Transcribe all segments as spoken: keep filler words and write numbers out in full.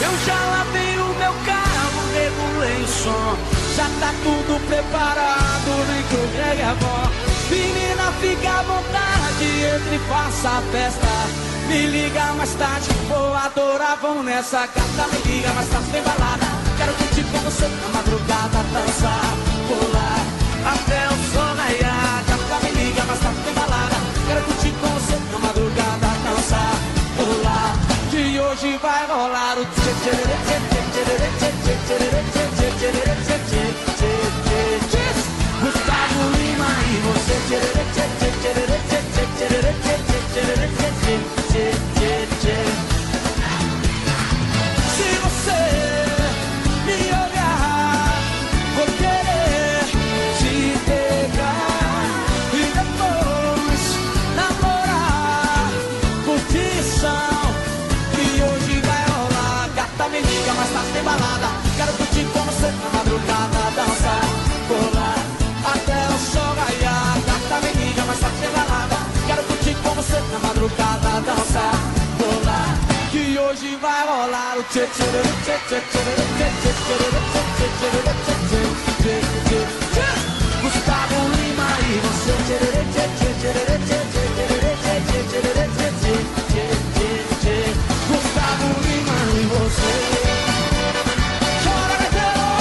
Eu já lavei o meu carro, regulei o som, já tá tudo preparado, nem que o reggae é bom. Menina, fica à vontade, entre e faça a festa. Me liga mais tarde, vou adorar, vamos nessa gata. Me liga mais tarde, tem balada. Quero curtir com você na madrugada, dançar, pular, até o sol raiar. Gata, me liga mais tarde, tem balada. Quero curtir com você na madrugada, dançar, pular, que hoje vai rolar o tchê tchê tchê tchê tchê tchê tchê tchê tchê tchê tchê tchê. Gustavo Lima e você tchê tchê tchê tchê tchê tchê tchê tchê tchê tchê tchê. Se você me olhar, vou querer te pegar e depois namorar, curtição, que hoje vai rolar. Gata, me liga, mas tá sem balada. Quero curtir com você na madrugada, dançar, pular, até o sol raiar. Gata, me liga, mas tá sem balada. Quero curtir com você na madrugada, dançar, pular, que hoje vai rolar o tchê tchê tchê tchê tchê tchê tchê tchê tchê tchê. Gustavo Lima e você tchê tchê tchê tchê tchê tchê tchê tchê tchê. Gustavo Lima e você. Chora, gaiteiro!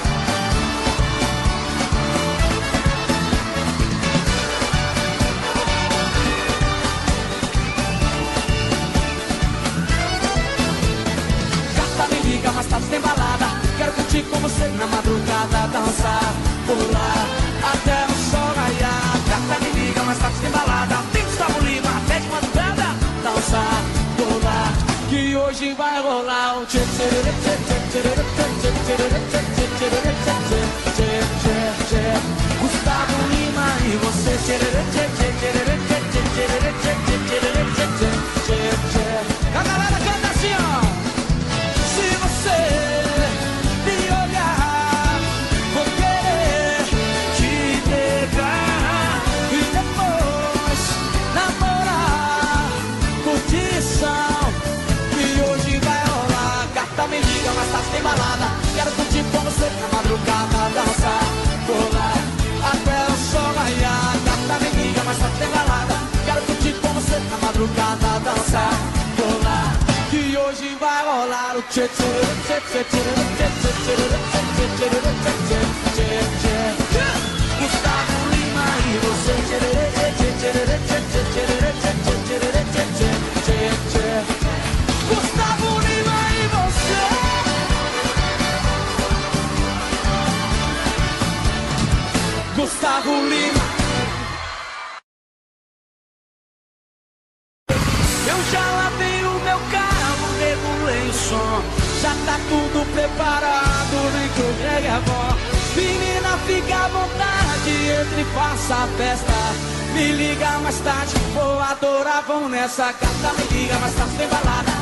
Mais tarde tem balada, quero curtir com você na madrugada, dançar, pular, até o sol raiar. Gata, me liga, mais tarde tem balada, tem Gustavo Lima, até de madrugada, dançar, pular, que hoje vai rolar o tchê tchê tchê tchê tchê tchê tchê tchê tchê tchê. Gustavo Lima e você tchê tchê tchê tchê tchê tchê tchê tchê tchê. A galera canta assim, ó. Se você me olhar, vou querer te pegar e depois namorar, curtição, que hoje vai rolar. Gata, me liga, mas tá sem balada. Quero curtir com você na madrugada, dançar, pular, até o sol raiar. Gata, me liga, mas tá sem balada. Quero curtir com você na madrugada, dançar, pular, que hoje vai rolar o tchê tchê tchê tchê tchê tchê tchê tchê tchê. Gustavo Lima e você tchê tchê tchê tchê tchê tchê tchê. Gustavo Lima e você. Gustavo Lima. Eu já lavei o meu carro, regulei o som, já tá tudo preparado, nem que o reggae é bom. Menina, fica à vontade, entre e faça a festa. Me liga mais tarde, vou adorar, vamos nessa gata. Me liga mais tarde, tem balada.